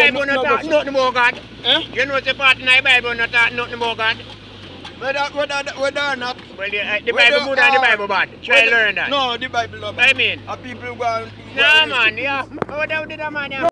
Bible not talk nothing about God. Eh? You know the part in the Bible not talk nothing about God. Whether or not. Well, the Bible good and the Bible bad. Try to learn that. No, the Bible not I bad. mean. And people go and... Nah, man, yeah. What did that man? Yeah.